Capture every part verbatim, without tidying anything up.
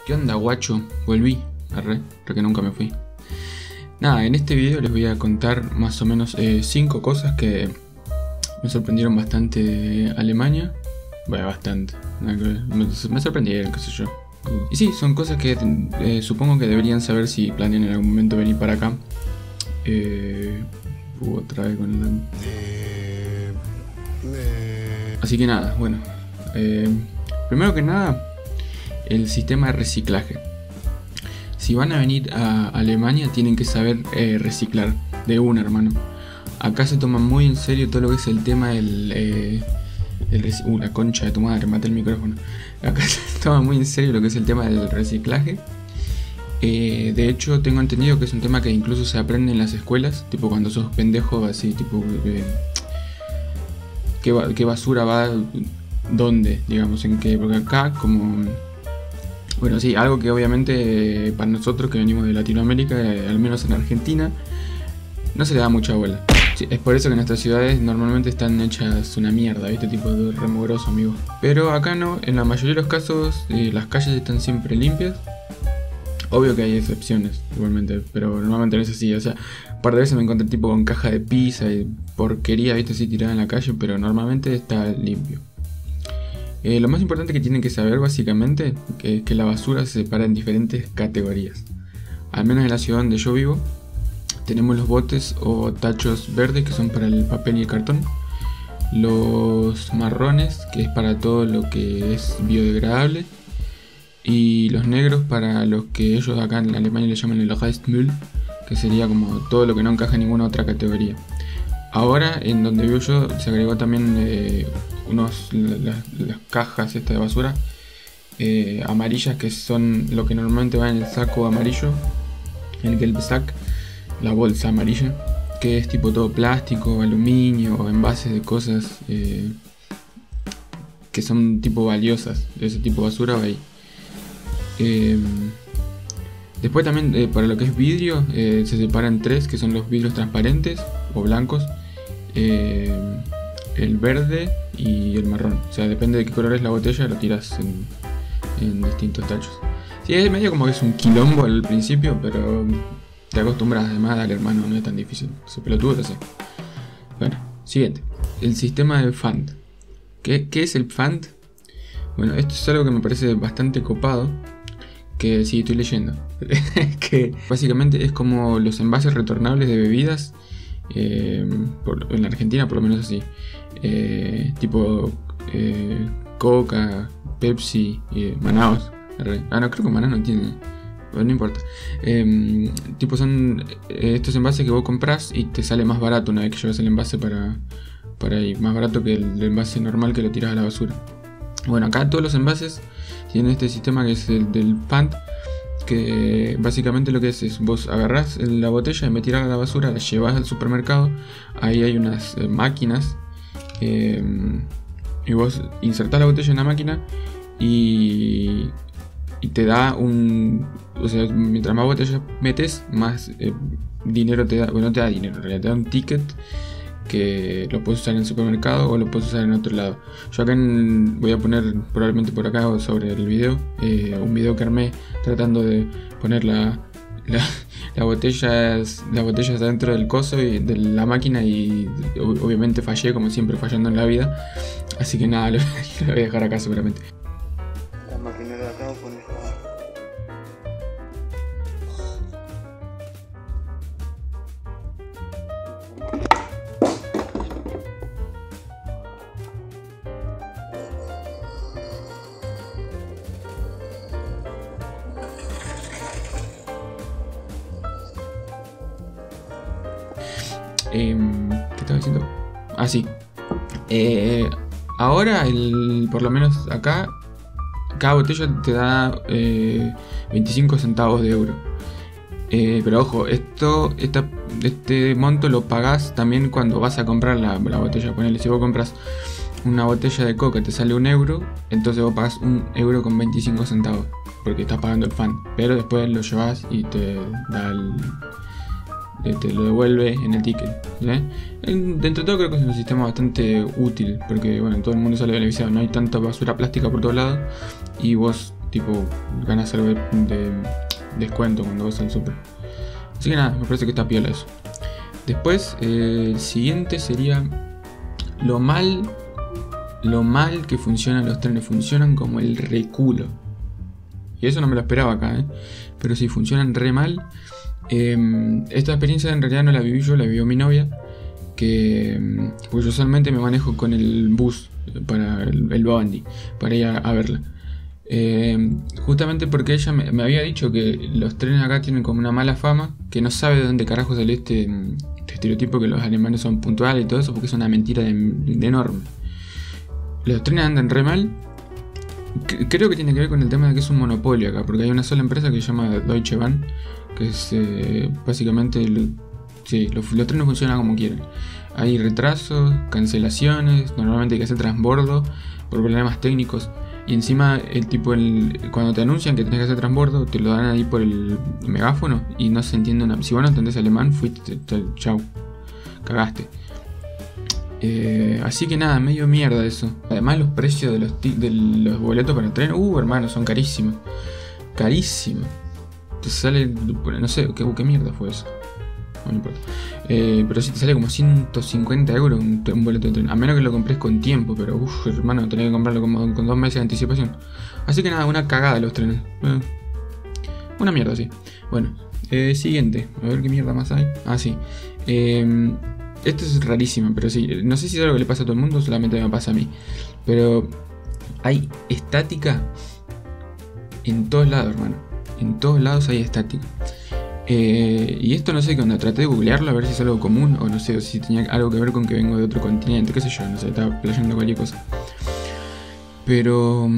¿Qué onda, guacho? Volví, arre, porque nunca me fui. Nada, en este video les voy a contar más o menos cinco cosas que me sorprendieron bastante de Alemania. Bueno, bastante. Me, me sorprendieron, qué sé yo. Y sí, son cosas que eh, supongo que deberían saber si planean en algún momento venir para acá. Eh, uh, otra vez con el... Así que nada, bueno. Eh, primero que nada, el sistema de reciclaje. Si van a venir a Alemania tienen que saber eh, reciclar de una, hermano. Acá se toma muy en serio todo lo que es el tema del... Eh, el uh, la concha de tu madre, maté el micrófono. Acá se toma muy en serio lo que es el tema del reciclaje. Eh, de hecho tengo entendido que es un tema que incluso se aprende en las escuelas. Tipo cuando sos pendejo, así tipo... Eh, ¿qué, ¿Qué basura va? ¿Dónde? Digamos, en qué... Porque acá como... Bueno, sí, algo que obviamente eh, para nosotros que venimos de Latinoamérica, eh, al menos en Argentina, no se le da mucha bola. Sí, es por eso que en nuestras ciudades normalmente están hechas una mierda, ¿viste? Tipo de remogroso, amigo. Pero acá no, en la mayoría de los casos eh, las calles están siempre limpias. Obvio que hay excepciones, igualmente, pero normalmente no es así. O sea, un par de veces me encontré tipo con caja de pizza y porquería, ¿viste? Así tirada en la calle, pero normalmente está limpio. Eh, lo más importante que tienen que saber básicamente es que la basura se separa en diferentes categorías. Al menos en la ciudad donde yo vivo tenemos los botes o tachos verdes, que son para el papel y el cartón. Los marrones, que es para todo lo que es biodegradable. Y los negros para los que ellos acá en Alemania le llaman el Restmüll, que sería como todo lo que no encaja en ninguna otra categoría. Ahora en donde vivo yo se agregó también eh, unos, las, las cajas estas de basura eh, amarillas, que son lo que normalmente va en el saco amarillo, el Gelbsack, la bolsa amarilla, que es tipo todo plástico, aluminio, envases de cosas eh, que son tipo valiosas, de ese tipo de basura va ahí. Eh, después también eh, para lo que es vidrio eh, se separan tres, que son los vidrios transparentes o blancos, eh, el verde y el marrón. O sea, depende de qué color es la botella, lo tiras en, en distintos tachos. Sí, es medio como que es un quilombo al principio, pero te acostumbras. Además, dale, hermano, no es tan difícil. Se pelotudo, lo sé. Bueno, siguiente. El sistema de Pfand. ¿Qué, ¿Qué es el Pfand? Bueno, esto es algo que me parece bastante copado. Que sí, estoy leyendo. Que básicamente es como los envases retornables de bebidas. Eh, por, en la Argentina por lo menos así. Eh, tipo eh, Coca, Pepsi, eh, Manaos. Ah, no, creo que Manaos no tiene. Pero no importa. Eh, tipo son eh, estos envases que vos comprás y te sale más barato una vez que llevas el envase para, para ir. Más barato que el, el envase normal que lo tiras a la basura. Bueno, acá todos los envases tienen este sistema que es el del Pfand, que básicamente lo que es es vos agarrás la botella y me tirás a la basura, la llevas al supermercado, ahí hay unas eh, máquinas eh, y vos insertás la botella en la máquina y, y te da un... O sea, mientras más botellas metes, más eh, dinero te da. Bueno, no te da dinero, en realidad te da un ticket que lo puedes usar en el supermercado o lo puedes usar en otro lado. Yo acá en, voy a poner probablemente por acá o sobre el video eh, un video que armé tratando de poner la, la, las botellas las botellas dentro del coso y de la máquina, y obviamente fallé, como siempre fallando en la vida, así que nada, lo, lo voy a dejar acá seguramente. La maquinera de acá pone esta. Eh, ¿Qué estaba diciendo? Ah, sí. Eh, ahora, el, por lo menos acá, cada botella te da eh, veinticinco centavos de euro. Eh, pero ojo, esto, esta, este monto lo pagás también cuando vas a comprar la, la botella. Ponele, si vos compras una botella de coca te sale un euro, entonces vos pagás un euro con veinticinco centavos, porque estás pagando el Pfand. Pero después lo llevas y te da el... te lo devuelve en el ticket, ¿sí? Dentro de todo creo que es un sistema bastante útil, porque bueno, todo el mundo sale beneficiado, no hay tanta basura plástica por todos lados y vos tipo ganas algo de, de descuento cuando vas al super. Así que nada, me parece que está piola eso. Después, eh, el siguiente sería lo mal, lo mal que funcionan los trenes. Funcionan como el reculo. Y eso no me lo esperaba acá, ¿eh? Pero sí, funcionan re mal. Eh, esta experiencia en realidad no la viví yo, la vivió mi novia. Que pues yo usualmente me manejo con el bus para el, el Bondi, para ir a, a verla. Eh, justamente porque ella me, me había dicho que los trenes acá tienen como una mala fama, que no sabe de dónde carajo sale este, este estereotipo que los alemanes son puntuales y todo eso, porque es una mentira de, de enorme. Los trenes andan re mal. C- creo que tiene que ver con el tema de que es un monopolio acá, porque hay una sola empresa que se llama Deutsche Bahn, que es eh, básicamente el, sí, los, los trenes funcionan como quieren. Hay retrasos, cancelaciones, normalmente hay que hacer transbordo por problemas técnicos. Y encima el tipo el, cuando te anuncian que tenés que hacer transbordo, te lo dan ahí por el megáfono y no se entiende nada. Si vos no entendés alemán, fuiste, chau, cagaste. Eh, así que nada, medio mierda eso. Además los precios de los, de los boletos para el tren, uh hermano, son carísimos. Carísimos. Te sale, no sé, ¿qué, qué mierda fue eso? No me importa. Eh, pero sí te sale como ciento cincuenta euros un, un boleto de tren. A menos que lo compres con tiempo. Pero uff, hermano, tenés que comprarlo como, con dos meses de anticipación. Así que nada, una cagada los trenes. Eh, una mierda, sí. Bueno, eh, siguiente. A ver qué mierda más hay. Ah, sí. Eh, esto es rarísimo, pero sí. No sé si es algo que le pasa a todo el mundo, solamente me pasa a mí. Pero hay estática en todos lados, hermano. En todos lados hay estática. Eh, y esto no sé qué onda, traté de googlearlo a ver si es algo común o no sé, o si tenía algo que ver con que vengo de otro continente, qué sé yo, no sé, estaba playando cualquier cosa. Pero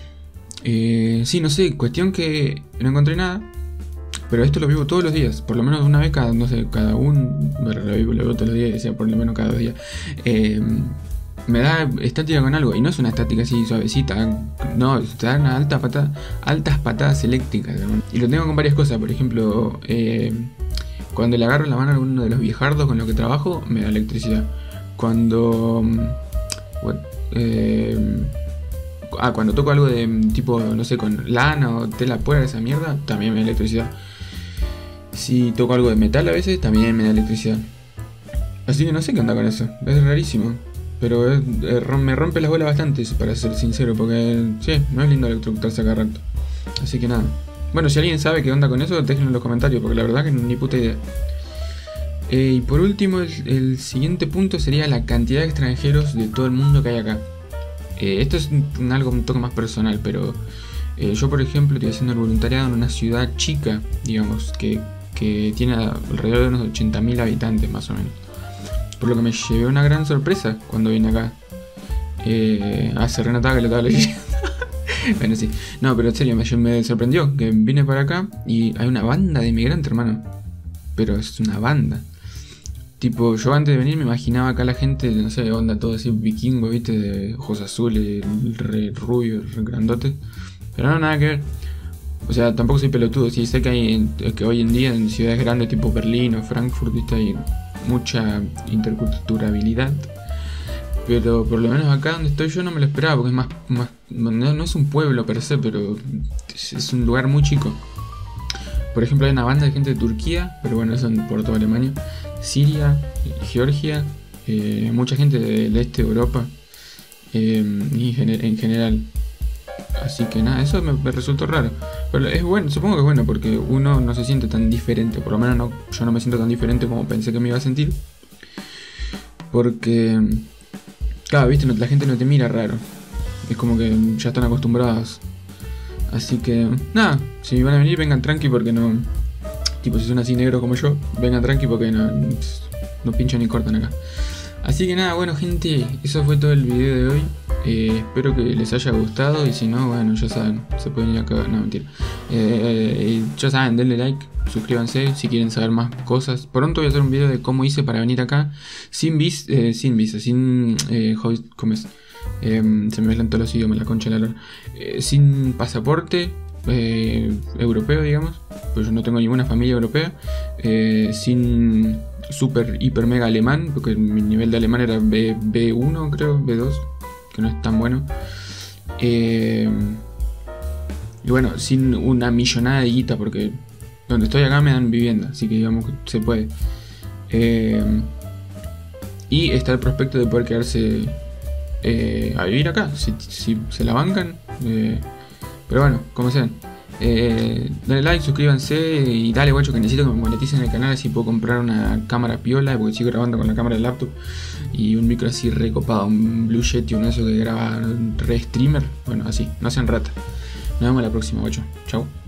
eh, sí, no sé, cuestión que no encontré nada. Pero esto lo vivo todos los días, por lo menos una vez cada, no sé, cada un, bueno, lo vivo, lo vivo todos los días, decía por lo menos cada dos días. Eh, me da estática con algo, y no es una estática así suavecita, no, te dan alta patada, altas patadas eléctricas, ¿no? Y lo tengo con varias cosas, por ejemplo, eh, cuando le agarro la mano a alguno de los viejardos con los que trabajo, me da electricidad. Cuando, bueno, eh, ah, cuando toco algo de tipo, no sé, con lana o tela puera, esa mierda, también me da electricidad. Si toco algo de metal a veces, también me da electricidad. Así que no sé qué onda con eso, es rarísimo. Pero es, es, me rompe las bolas bastante, para ser sincero, porque sí, no es lindo electrocutarse cada rato. Así que nada. Bueno, si alguien sabe qué onda con eso, déjenlo en los comentarios, porque la verdad que ni puta idea. Eh, y por último, el, el siguiente punto sería la cantidad de extranjeros de todo el mundo que hay acá. Eh, esto es un, algo un toque más personal, pero eh, yo por ejemplo estoy haciendo el voluntariado en una ciudad chica, digamos, que, que tiene alrededor de unos ochenta mil habitantes más o menos. Por lo que me llevé una gran sorpresa cuando vine acá. Eh, ah, se renotaba que lo estaba leyendo. Bueno, sí. No, pero en serio, me, me sorprendió que vine para acá y hay una banda de inmigrantes, hermano. Pero es una banda. Tipo, yo antes de venir me imaginaba acá la gente, no sé, onda todo así vikingo, viste, de ojos azules, re rubio, re grandote. Pero no, nada que ver. O sea, tampoco soy pelotudo. Sí, sé que hay que hoy en día en ciudades grandes tipo Berlín o Frankfurt, viste, hay mucha interculturabilidad, pero por lo menos acá donde estoy yo no me lo esperaba, porque es más, más no, no es un pueblo per se, pero es, es un lugar muy chico. Por ejemplo, hay una banda de gente de Turquía, pero bueno, eso por toda Alemania, Siria, Georgia, eh, mucha gente del este de Europa, eh, y en general. Así que nada, eso me, me resultó raro. Pero es bueno, supongo que es bueno porque uno no se siente tan diferente. Por lo menos no, yo no me siento tan diferente como pensé que me iba a sentir. Porque, claro, viste, no, la gente no te mira raro. Es como que ya están acostumbrados. Así que, nada, si van a venir, vengan tranqui porque no... Tipo, si son así negros como yo, vengan tranqui porque no, no pinchan ni cortan acá. Así que nada, bueno gente, eso fue todo el video de hoy. Eh, espero que les haya gustado y si no, bueno, ya saben, se pueden ir a cagar, no, mentira. Eh, eh, ya saben, denle like, suscríbanse si quieren saber más cosas. Pronto voy a hacer un video de cómo hice para venir acá sin vis, eh, sin visa, sin, eh, ¿cómo es? Eh, se me mezclan todos los idiomas, la concha de la lora. Eh, sin pasaporte eh, europeo, digamos, pues yo no tengo ninguna familia europea. Eh, sin super, hiper, mega alemán, porque mi nivel de alemán era B, B1, creo, B dos. Que no es tan bueno. Eh, Y bueno, sin una millonada de guita, porque donde estoy acá me dan vivienda, así que digamos que se puede. Eh, y está el prospecto de poder quedarse eh, a vivir acá, si, si se la bancan. Eh, pero bueno, como sean. Eh, dale like, suscríbanse y dale guacho que necesito que me moneticen el canal, así puedo comprar una cámara piola, porque sigo grabando con la cámara del laptop, y un micro así recopado, un Blue Yeti, uno de esos que graba re streamer. Bueno, así, no sean rata. Nos vemos la próxima, guacho. Chau.